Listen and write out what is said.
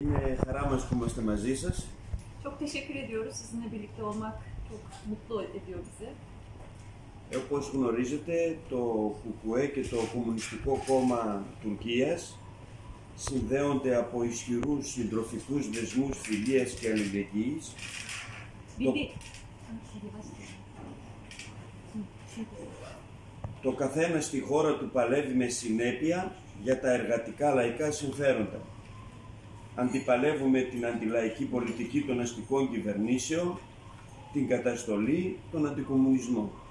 Είναι χαρά μας που είμαστε μαζί σας. Çok teşekkür ediyoruz. Sizinle birlikte olmak çok mutlu ediyor bizi. Όπως γνωρίζετε, το ΚΚΕ και το Κομμουνιστικό Κόμμα Τουρκίας συνδέονται από ισχυρούς συντροφικούς δεσμούς φιλίας και αλληλεγγύης. Το καθένα στη χώρα του παλεύει με συνέπεια για τα εργατικά λαϊκά συμφέροντα. Αντιπαλεύουμε την αντιλαϊκή πολιτική των αστικών κυβερνήσεων, την καταστολή, τον αντικομμουνισμό.